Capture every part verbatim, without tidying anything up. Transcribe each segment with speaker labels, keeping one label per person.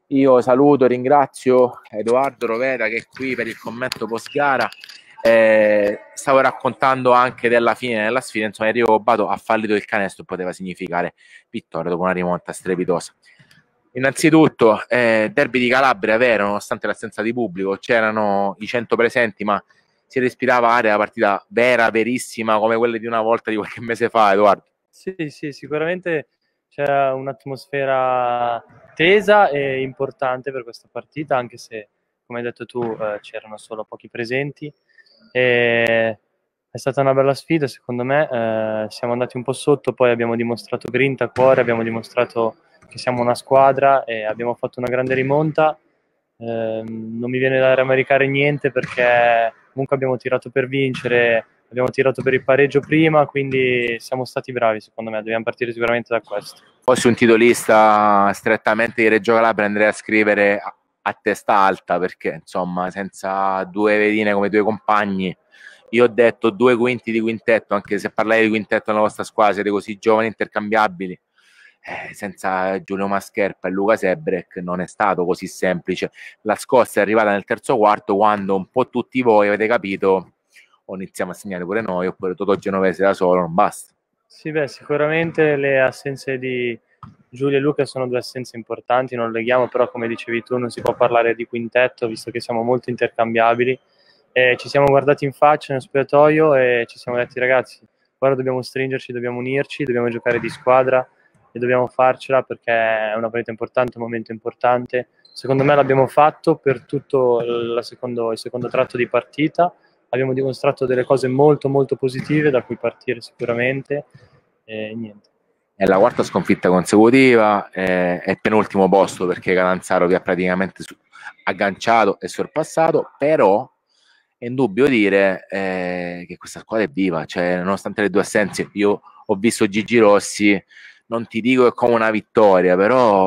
Speaker 1: Io saluto, ringrazio Edoardo Roveda che è qui per il commento post gara. Eh, stavo raccontando anche della fine della sfida, insomma Enrico Cobbato ha fallito il canestro, poteva significare vittoria dopo una rimonta strepitosa. Innanzitutto, eh, derby di Calabria, vero, nonostante l'assenza di pubblico, c'erano i cento presenti, ma si respirava aria da partita vera, verissima, come quelle di una volta, di qualche mese fa, Edoardo.
Speaker 2: Sì, sì, sicuramente c'è un'atmosfera tesa e importante per questa partita, anche se, come hai detto tu, eh, c'erano solo pochi presenti. E è stata una bella sfida, secondo me. Eh, siamo andati un po' sotto, poi abbiamo dimostrato grinta, cuore, abbiamo dimostrato che siamo una squadra e abbiamo fatto una grande rimonta. Eh, non mi viene da rammaricare niente perché comunque abbiamo tirato per vincere, abbiamo tirato per il pareggio prima, quindi siamo stati bravi secondo me, dobbiamo partire sicuramente da questo.
Speaker 1: Fossi un titolista strettamente di Reggio Calabria andrei a scrivere a, a testa alta, perché insomma senza due vedine come due compagni, io ho detto due quinti di quintetto, anche se parlate di quintetto nella vostra squadra, siete così giovani intercambiabili, eh, senza Giulio Mascherpa e Luca Sebrek non è stato così semplice. La scossa è arrivata nel terzo quarto, quando un po' tutti voi avete capito o iniziamo a segnare pure noi, oppure Totò Genovese da solo non basta.
Speaker 2: Sì, beh, sicuramente le assenze di Giulio e Luca sono due assenze importanti, non leghiamo, però come dicevi tu non si può parlare di quintetto visto che siamo molto intercambiabili. E ci siamo guardati in faccia nello spogliatoio e ci siamo detti ragazzi, ora dobbiamo stringerci, dobbiamo unirci, dobbiamo giocare di squadra e dobbiamo farcela perché è una partita importante, un momento importante. Secondo me l'abbiamo fatto per tutto la secondo, il secondo tratto di partita, abbiamo dimostrato delle cose molto molto positive da cui partire sicuramente e niente.
Speaker 1: È la quarta sconfitta consecutiva, eh, è penultimo posto perché Catanzaro vi ha praticamente agganciato e sorpassato, però è indubbio dire eh, che questa squadra è viva, cioè nonostante le due assenze, io ho visto Gigi Rossi, non ti dico che è come una vittoria,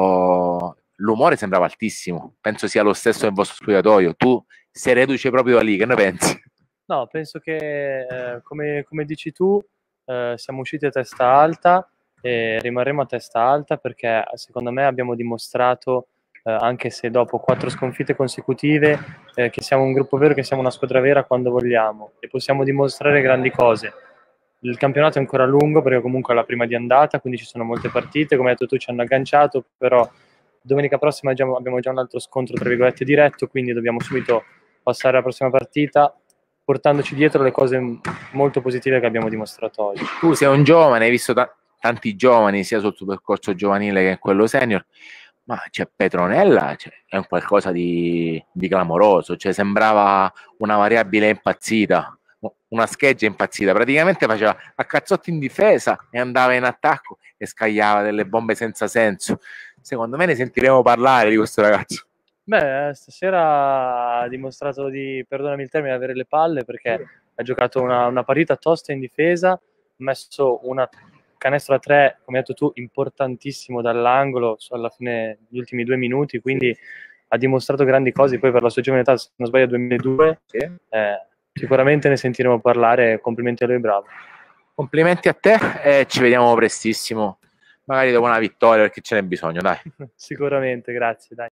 Speaker 1: però l'umore sembrava altissimo, penso sia lo stesso nel vostro spogliatoio, tu sei reduce proprio da lì, che ne pensi?
Speaker 2: No, penso che eh, come, come dici tu eh, siamo usciti a testa alta e rimarremo a testa alta perché secondo me abbiamo dimostrato, eh, anche se dopo quattro sconfitte consecutive, eh, che siamo un gruppo vero, che siamo una squadra vera quando vogliamo e possiamo dimostrare grandi cose. Il campionato è ancora lungo perché comunque è la prima di andata, quindi ci sono molte partite, come hai detto tu ci hanno agganciato, però domenica prossima abbiamo già un altro scontro tra virgolette diretto, quindi dobbiamo subito passare alla prossima partita portandoci dietro le cose molto positive che abbiamo dimostrato oggi.
Speaker 1: Tu sei un giovane, hai visto ta- tanti giovani sia sul tuo percorso giovanile che in quello senior, ma c'è Petronella, cioè, è un qualcosa di, di clamoroso, cioè, sembrava una variabile impazzita, una scheggia impazzita, praticamente faceva a cazzotti in difesa e andava in attacco e scagliava delle bombe senza senso. Secondo me ne sentiremo parlare di questo ragazzo.
Speaker 2: Beh, stasera ha dimostrato di, perdonami il termine, avere le palle perché ha giocato una, una partita tosta in difesa, ha messo una canestro a tre, come hai detto tu, importantissimo dall'angolo alla fine degli ultimi due minuti, quindi ha dimostrato grandi cose, poi per la sua giovane età, se non sbaglio duemiladue, sì. eh, sicuramente ne sentiremo parlare, complimenti a lui, bravo.
Speaker 1: Complimenti a te e ci vediamo prestissimo, magari dopo una vittoria perché ce n'è bisogno, dai.
Speaker 2: Sicuramente, grazie, dai.